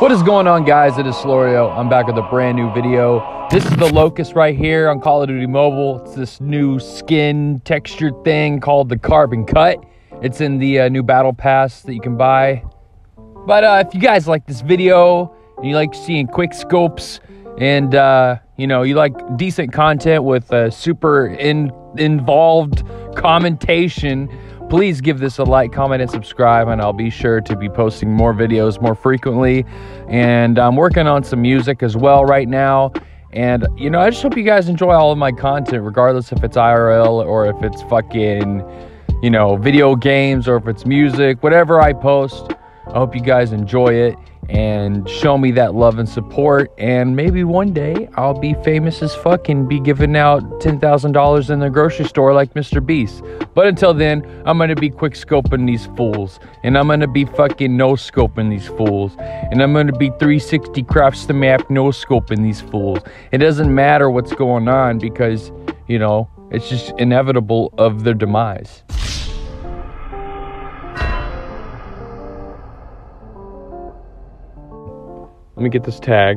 What is going on, guys? It is Slorio. I'm back with a brand new video. This is the Locust right here on Call of Duty Mobile. It's this new skin texture thing called the Carbon Cut. It's in the new battle pass that you can buy. But if you guys like this video and you like seeing quick scopes and you know, you like decent content with super involved commentation, please give this a like, comment, and subscribe, and I'll be sure to be posting more videos more frequently. And I'm working on some music as well right now. And, you know, I just hope you guys enjoy all of my content, regardless if it's IRL or if it's fucking, you know, video games or if it's music. Whatever I post, I hope you guys enjoy it and show me that love and support. And maybe one day I'll be famous as fuck and be giving out $10,000 in the grocery store like Mr. Beast. But until then, I'm gonna be quick scoping these fools, and I'm gonna be fucking no scoping these fools, and I'm gonna be 360 crafts the map no scoping these fools. It doesn't matter what's going on because, you know, it's just inevitable of their demise. Let me get this tag.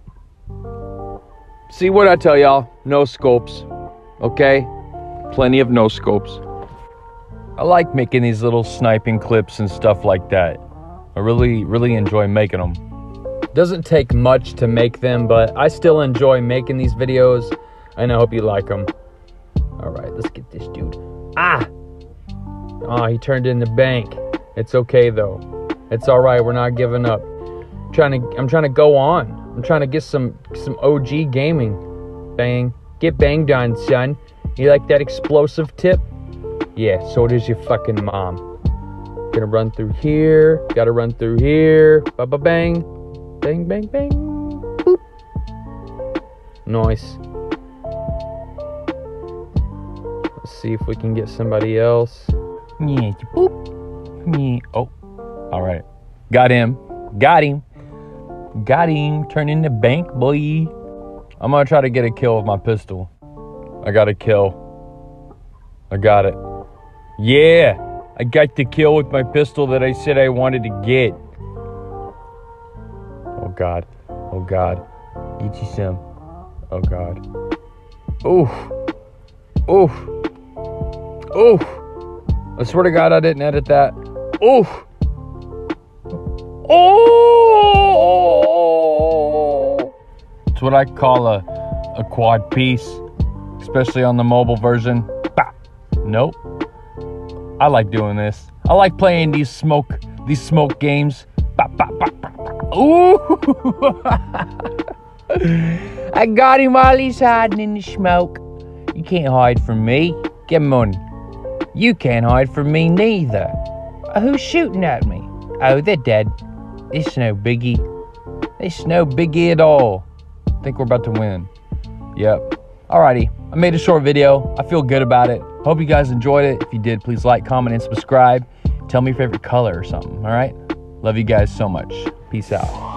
See what I tell y'all? No scopes. Okay? Plenty of no scopes. I like making these little sniping clips and stuff like that. I really enjoy making them. Doesn't take much to make them, but I still enjoy making these videos, and I hope you like them. Alright, let's get this dude. Ah! Oh, he turned in the bank. It's okay though. It's alright, we're not giving up. I'm trying to go on. I'm trying to get some OG gaming. Bang. Get banged on, son. You like that explosive tip? Yeah, so does your fucking mom. Gonna run through here. Gotta run through here. Ba-ba-bang. Bang, bang, bang. Boop. Nice. Let's see if we can get somebody else. Yeah, boop. Yeah. Oh, all right. Got him. Got him. Got him. Turn in the bank, boy. I'm gonna try to get a kill with my pistol. I got a kill. I got it. Yeah, I got the kill with my pistol that I said I wanted to get. Oh God. Oh God. Get you some. Oh God. Oof. Oof. Oof. I swear to God I didn't edit that. Oof. Oh! It's what I call a quad piece, especially on the mobile version. Bah. Nope. I like doing this. I like playing these smoke games. Bah, bah, bah, bah, bah. Ooh! I got him while he's hiding in the smoke. You can't hide from me. Get money. You can't hide from me neither. Who's shooting at me? Oh, they're dead. It's no biggie. It's no biggie at all. I think we're about to win. Yep. Alrighty. I made a short video. I feel good about it. Hope you guys enjoyed it. If you did, please like, comment, and subscribe. Tell me your favorite color or something. Alright? Love you guys so much. Peace out.